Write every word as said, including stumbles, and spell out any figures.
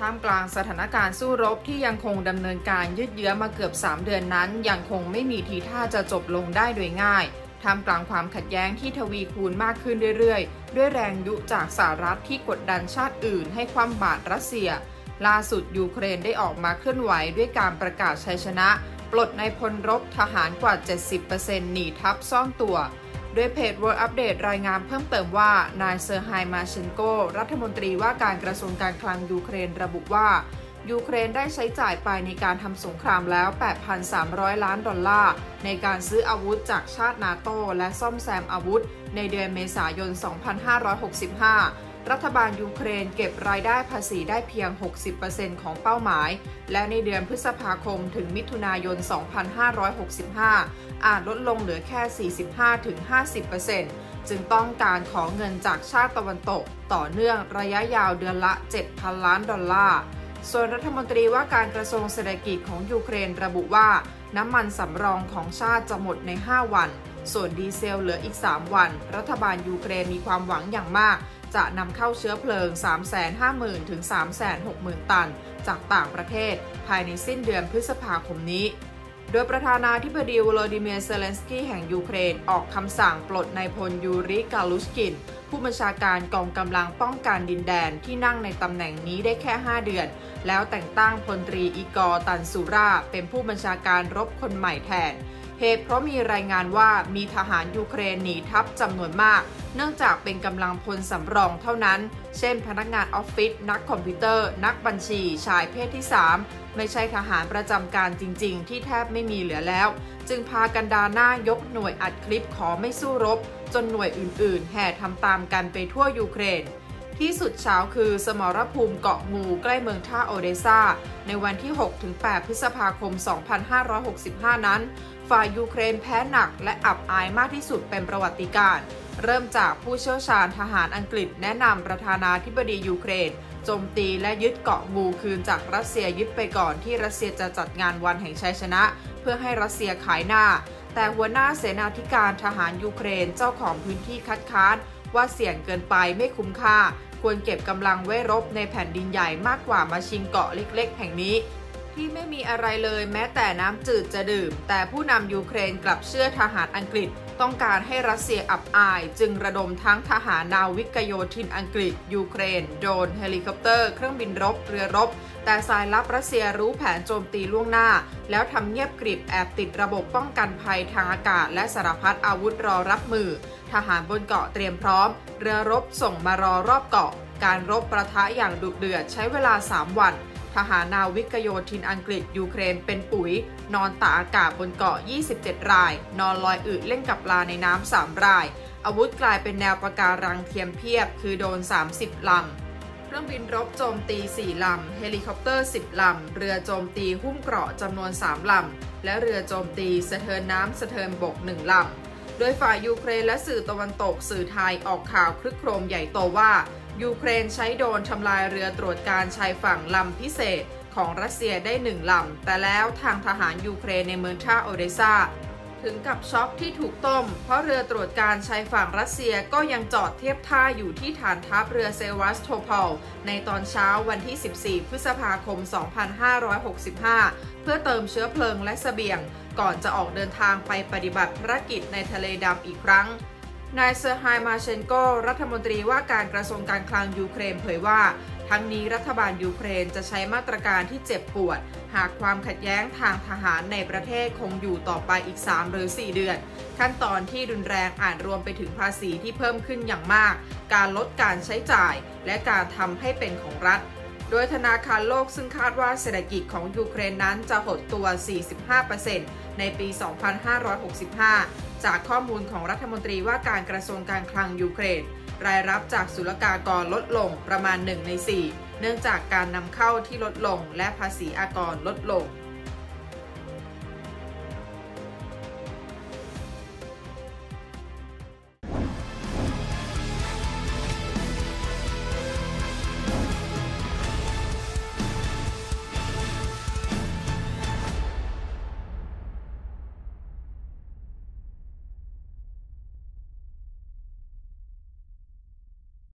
ท่ามกลางสถานการณ์สู้รบที่ยังคงดำเนินการยืดเยื้อมาเกือบสามเดือนนั้นยังคงไม่มีทีท่าจะจบลงได้โดยง่ายท่ามกลางความขัดแย้งที่ทวีคูณมากขึ้นเรื่อยๆด้วยแรงยุจากสหรัฐที่กดดันชาติอื่นให้คว่ำบาตรรัสเซียล่าสุดยูเครนได้ออกมาเคลื่อนไหวด้วยการประกาศชัยชนะปลดนายพลรบทหารกว่า เจ็ดสิบเปอร์เซ็นต์ หนีทัพซ่อนตัวโดยเพจ World Update รายงานเพิ่มเติมว่านายเซอร์ไฮมาเชนโกรัฐมนตรีว่าการกระทรวงการคลังยูเครนระบุว่ายูเครนได้ใช้จ่ายไปในการทำสงครามแล้ว แปดพันสามร้อย ล้านดอลลาร์ในการซื้ออาวุธจากชาตินาโตและซ่อมแซมอาวุธในเดือนเมษายน สองพันห้าร้อยหกสิบห้า รัฐบาลยูเครนเก็บรายได้ภาษีได้เพียง หกสิบเปอร์เซ็นต์ ของเป้าหมายและในเดือนพฤษภาคมถึงมิถุนายน สองพันห้าร้อยหกสิบห้า อาจลดลงเหลือแค่ สี่สิบห้าถึงห้าสิบเปอร์เซ็นต์ จึงต้องการขอเงินจากชาติตะวันตกต่อเนื่องระยะยาวเดือนละ เจ็ดพัน ล้านดอลลาร์ส่วนรัฐมนตรีว่าการกระทรวงเศรษฐกิจของยูเครนระบุว่าน้ำมันสำรองของชาติจะหมดในห้าวันส่วนดีเซลเหลืออีกสามวันรัฐบาลยูเครนมีความหวังอย่างมากจะนำเข้าเชื้อเพลิง สามแสนห้าหมื่น ถึง สามแสนหกหมื่น ตันจากต่างประเทศภายในสิ้นเดือนพฤษภาคมนี้โดยประธานาธิบดีวโลดิเมียร์ เซเลนสกี้แห่งยูเครนออกคำสั่งปลดนายพลยูริ กาลุชกินผู้บัญชาการกองกำลังป้องกันดินแดนที่นั่งในตำแหน่งนี้ได้แค่ห้าเดือนแล้วแต่งตั้งพลตรีอีกอร์ ตันซูราเป็นผู้บัญชาการรบคนใหม่แทนเหตุเพราะมีรายงานว่ามีทหารยูเครนหนีทัพจำนวนมากเนื่องจากเป็นกำลังพลสำรองเท่านั้นเช่นพนักงานออฟฟิศนักคอมพิวเตอร์นักบัญชีชายเพศที่สามไม่ใช่ทหารประจำการจริงๆที่แทบไม่มีเหลือแล้วจึงพากันดาหน้ายกหน่วยอัดคลิปขอไม่สู้รบจนหน่วยอื่นๆแห่ทำตามกันไปทั่วยูเครนที่สุดเช้าคือสมรภูมิเกาะงูใกล้เมืองท่าโอเดซาในวันที่ หกถึงแปด พฤษภาคม สองพันห้าร้อยหกสิบห้า นั้นฝ่ายยูเครนแพ้หนักและอับอายมากที่สุดเป็นประวัติการณ์เริ่มจากผู้เชี่ยวชาญทหารอังกฤษแนะนำประธานาธิบดียูเครนโจมตีและยึดเกาะงูคืนจากรัสเซียยึดไปก่อนที่รัสเซียจะจัดงานวันแห่งชัยชนะเพื่อให้รัสเซียขายหน้าแต่หัวหน้าเสนาธิการทหารยูเครนเจ้าของพื้นที่คัดค้านว่าเสี่ยงเกินไปไม่คุ้มค่าควรเก็บกำลังไว้รบในแผ่นดินใหญ่มากกว่ามาชิงเกาะเล็กๆแห่งนี้ที่ไม่มีอะไรเลยแม้แต่น้ำจืดจะดื่มแต่ผู้นำยูเครนกลับเชื่อทหารอังกฤษต้องการให้รัสเซียอับอายจึงระดมทั้งทหารนาวิกโยธินอังกฤษยูเครนโดรนเฮลิคอปเตอร์เครื่องบินรบเรือรบแต่สายลับรัสเซียรู้แผนโจมตีล่วงหน้าแล้วทำเงียบกริบแอบติดระบบป้องกันภัยทางอากาศและสารพัดอาวุธรอรับมือทหารบนเกาะเตรียมพร้อมเรือรบส่งมารอรอบเกาะการรบประทะอย่างดุเดือดใช้เวลาสามวันทหารนาวิกโยธินอังกฤษยูเครนเป็นปุ๋ยนอนตากอากาศบนเกาะยี่สิบเจ็ดรายนอนลอยอืดเล่นกับปลาในน้ำสามรายอาวุธกลายเป็นแนวปะการังเทียมเพียบคือโดรนสามสิบลำเครื่องบินรบโจมตีสี่ลำเฮลิคอปเตอร์สิบลำเรือโจมตีหุ้มเกราะจำนวนสามลำและเรือโจมตีสะเทินน้ำสะเทินบกหนึ่งลำโดยฝ่ายยูเครนและสื่อตะวันตกสื่อไทยออกข่าวครึกโครมใหญ่โตว่ายูเครนใช้โดรนทำลายเรือตรวจการชายฝั่งลำพิเศษของรัสเซียได้หนึ่งลำแต่แล้วทางทหารยูเครนในเมืองท่าโอเดซาถึงกับช็อกที่ถูกต้มเพราะเรือตรวจการชายฝั่งรัสเซียก็ยังจอดเทียบท่าอยู่ที่ฐานทัพเรือเซวัสโทพอลในตอนเช้าวันที่สิบสี่พฤษภาคมสองพันห้าร้อยหกสิบห้าเพื่อเติมเชื้อเพลิงและเสบียงก่อนจะออกเดินทางไปปฏิบัติภารกิจในทะเลดำอีกครั้งนายเซอร์ไฮมาเชนโกรัฐมนตรีว่าการกระทรวงการคลังยูเครนเผยว่าทั้งนี้รัฐบาลยูเครนจะใช้มาตรการที่เจ็บปวดหากความขัดแย้งทางทหารในประเทศคงอยู่ต่อไปอีกสามหรือสี่เดือนขั้นตอนที่รุนแรงอาจรวมไปถึงภาษีที่เพิ่มขึ้นอย่างมากการลดการใช้จ่ายและการทำให้เป็นของรัฐโดยธนาคารโลกซึ่งคาดว่าเศรษฐกิจของยูเครนนั้นจะหดตัว สี่สิบห้าเปอร์เซ็นต์ ในปี สองพันห้าร้อยหกสิบห้า จากข้อมูลของรัฐมนตรีว่าการกระทรวงการคลังยูเครนรายรับจากศุลกากรลดลงประมาณหนึ่งในสี่เนื่องจากการนำเข้าที่ลดลงและภาษีอากรลดลง